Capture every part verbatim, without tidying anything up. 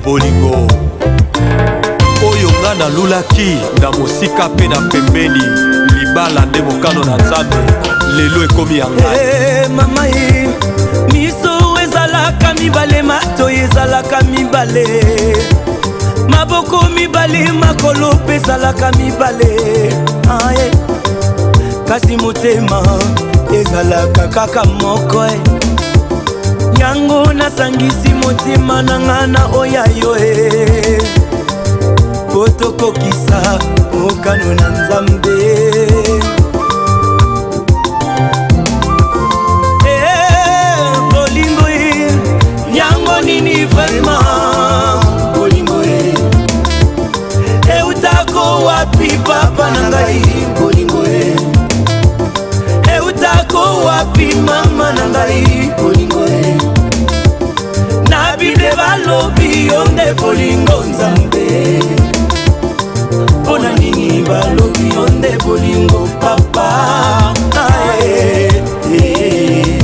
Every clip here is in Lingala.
bolingo oyo nga nalulaki na mosika pe na pembeni libala nde mokano na nzambe lelo ekomi ya ngai. Hey, mama ye miso ezalaka mibale mato ezalaka mibale maboko mibale makolo pe ezalaka mibale ah, yeah. Kasi motema ezalaka kaka moko eh. Yango nasangisi motema na ngana oyayo eh. Potokokisa mokano na nzambe eh, bolingo eh. Yango nini vraiment bolingo eh. Eutako wapi papa na ngai bolingo eh. Eutako wapi mama na ngai bolingo eh. Na bide balobi onde bolingo nzambe Pona nini balobi onde bolingo papa ae, eh.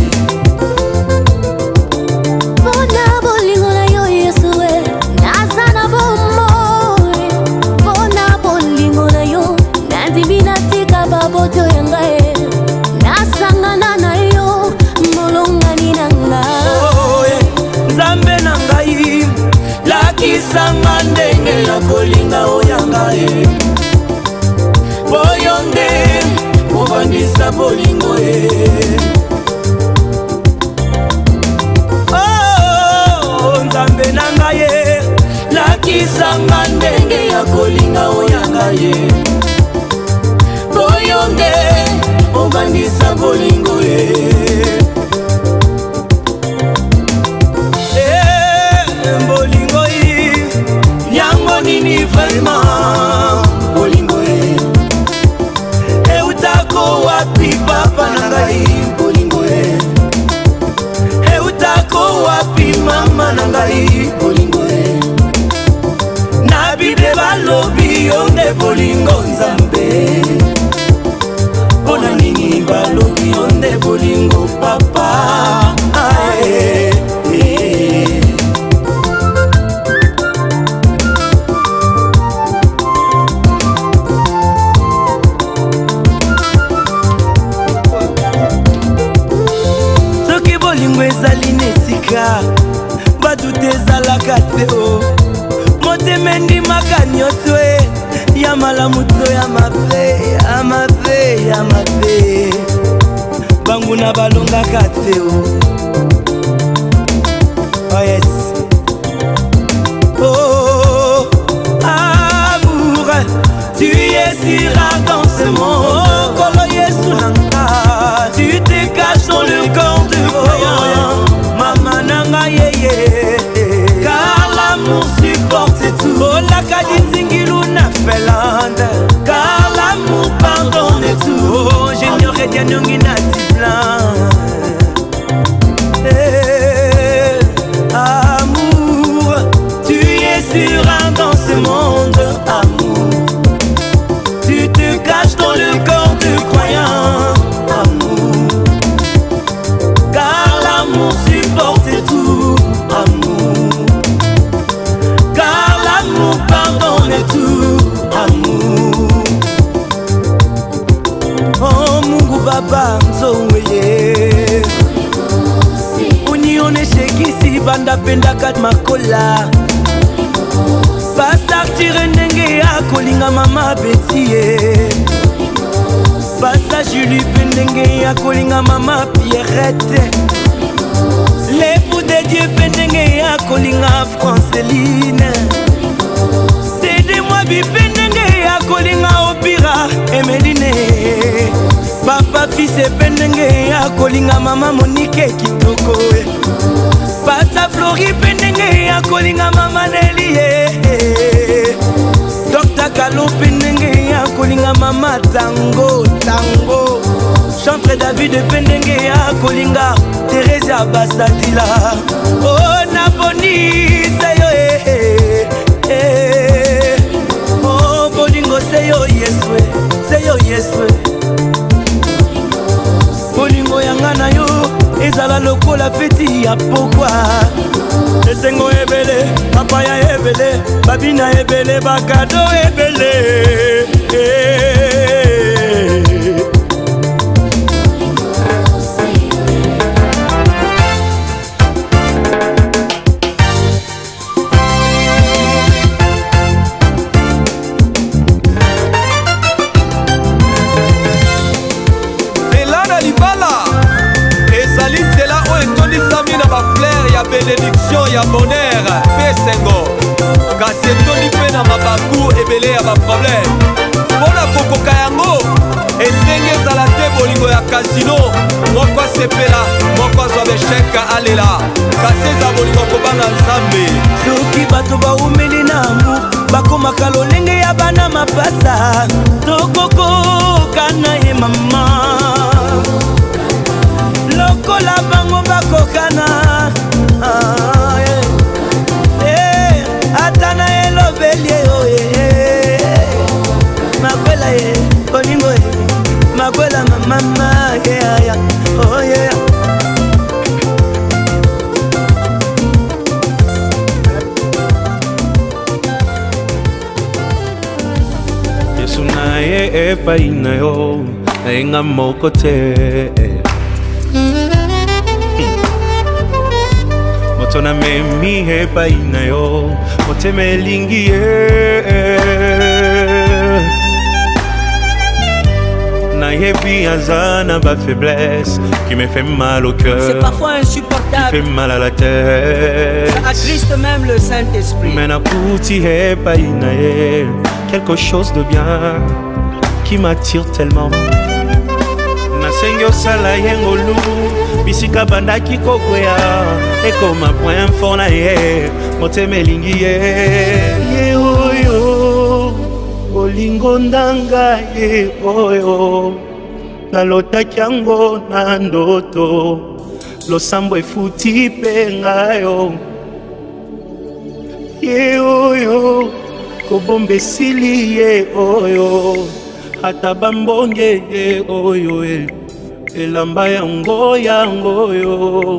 Pona bolingo na yo Yesu eh. Nazana bomo Pona bolingo na yo Nandimina tika baboto yanga eh. Nasangana na yo molongani nanga oh, eh. Nzambe na ngai lakisanga ndenge na kolinga oyanga e boyonde kobandisa bolingo e oh, nzambe na ngai e lakisanga ndenge ya kolinga oyanga e boyonde kobandisa bolingo e nini vraiment bolingo e Eutako wapi papa na ngai bolingo e Eutako wapi mama na ngai bolingo e Na bide balobi onde bolingo nzambe Pona nini balobi onde bolingo papa ae, eh. Ezali nesika badute ezalaka te o motema endimaka nyonso e ya malamu to ya mabe ya mabe ya mabe banguna balongaka te o oh yes oh amour tu es si rare dans ce monde kolo Yesu nanga tu te caches dans le corps de croyant mama nanga yeye car l'amour supporte tout oh la kadinzingilu na felande car l'amour pardonne tout oh j'ignorais bien nyongi na tiplan eh, amour tu es si rare dans ce monde amour tu te caches dans le corps de croyant amour car l'amour supporte tout amour car l'amour pardonne tout amour oh Mungu baba nzoweye unione shekisi banda penda kat makola basartire ndenge ya kolinga mama betie basa Julie pendenge ya kolinga mama Pierrette l'époux de Dieu pendenge ya kolinga Franceline c'est de moi bi pendenge ya kolinga Opira Emeline papa fils pendenge ya kolinga mama Monique Kitoko basa Flori pendenge ya kolinga mama Nelie Docteur Kalo pendenge ya kolinga mama Tango Tango Chantre David pendenge ya kolinga Teresa Basatila oh naboni sayo eh eh oh bolingo sayo Yesu sayo Yesu bolingo yanga na yo ezala lokola feti ya pokwa esengo ebele bapaya ebele, babina ebele, bakado ebele. Bénédiction ya bonheur pesengo kasi etoni mpe na mabaku ebele ya baproblème mpona kokoka yango esenge ezala te bolingo ya kasino moko asepela moko azwa besheka alela kasi eza bolingo kobanga nzambe soki bato baumeli na amour bakomaka lolenge ya bana mapasa tokokoka na ye mama lokola bango bakokana Ah, yeah. Eh, atana elobelie oh yeah. Makwela ye, koningo ye, makwela mama yeah yeah. Oh yeah. Yesu na ye epa ina yo, enga moko te. Tona memi hepa ina yo Oteme lingi Na yebi azana ba faiblesse Qui me fait mal au cœur. C'est parfois insupportable. Qui fait mal à la tête. Ça attriste même le Saint-Esprit. Mais na kuti hepa ina ye quelque chose de bien Qui m'attire tellement. Na sengyo sala yengolu Bisika banda kikokwea Eko ma point fort na ye Moteme lingi ye Ye oyo Olingo ndanga ye oyo Nalota kiango na ndoto Losambo efuti penga yo Ye oyo Kobombe sili ye oyo Hata bambonge ye oyo ye Elamba yango yango yo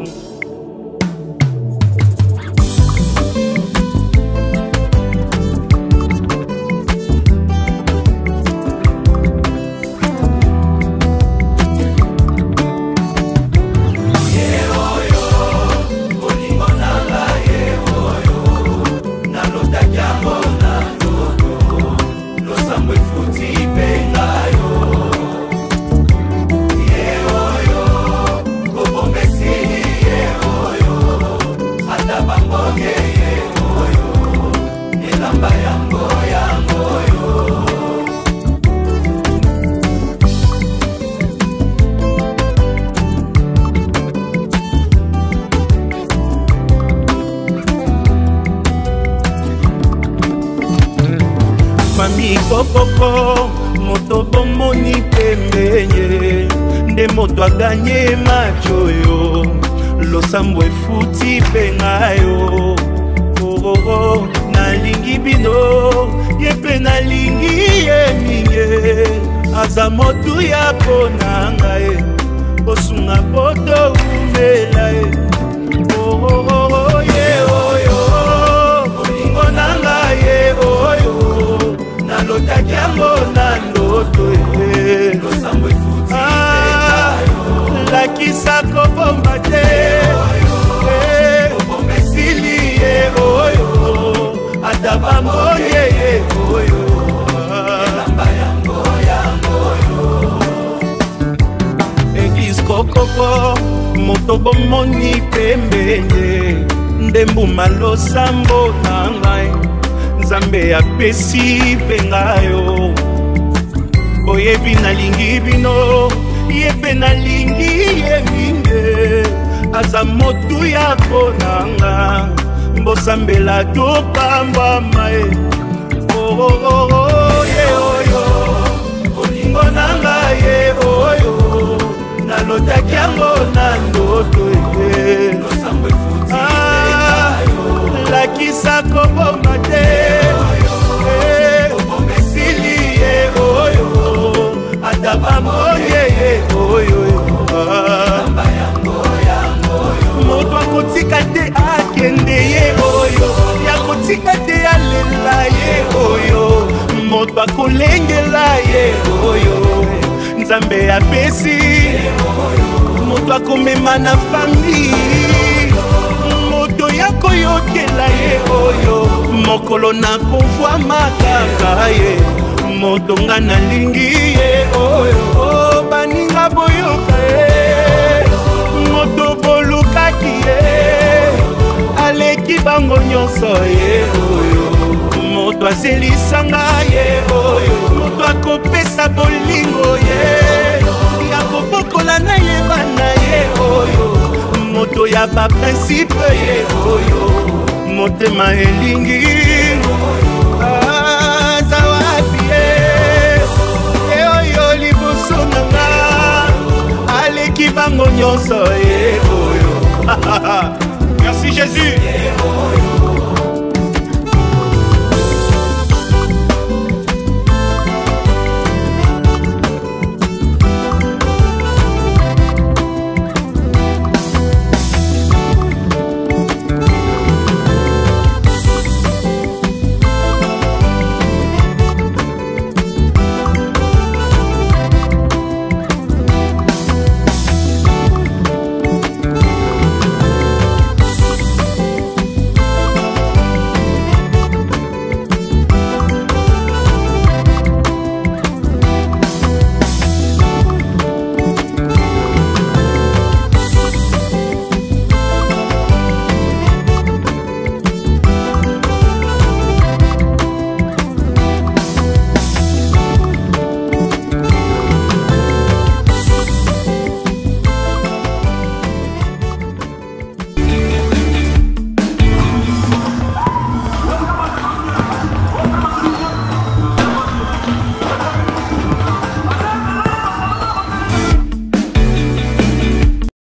Mami kokoko, moto bomoni pembenye Nde moto a gagné macho yo Losambo efuti penga yo Oh oh oh, nalingi bino Yepe nalingi ye minye Aza motu ya ponanga ye Osunga poto umela ye Oh oh oh, ye oh yo Olingo nanga ye oh yo Nalota kiango na ndoto ye Losambo efuti penga yo Lakisa kobomba te Kobombe sili ye oyo Atabambo ye ye oyo Elamba yango yango yo Eglise kokoko Moto bomoni pembenye Ndembuma losambo na ngai Nzambe apesi penga yo Oyebi nalingi bino Yepe nalingi ye minge Aza motu ya ponanga Mbosambela topamba mae Oh oh oh oh ye oyo Olingo nanga ye oyo Nalota kiango na ndoto ye Losambo efuti penga yo Lakisa kobomba te Kobombe sili ye oyo Atabambo ye ye oyo Moto akotika te akende ye oyo Yako nakotika te alela ye oyo moto akolengela ye oyo nzambe apesi moto akomema na fami moto ya koyokela ye oyo mokolo nakovwa makaka ye moto nga nalingi ye oyo baninga boyoka ye moto bolukaki ye aleki bango nyonso ye oyo moto azelisanga ye oyo moto akopesa bolingo ye yakobokola na ye bana ye oyo moto ya baprincipe ye oyo motema elingi aza wapi ye oyo liboso nanga aleki bango nyonso ye oyo merci Jésus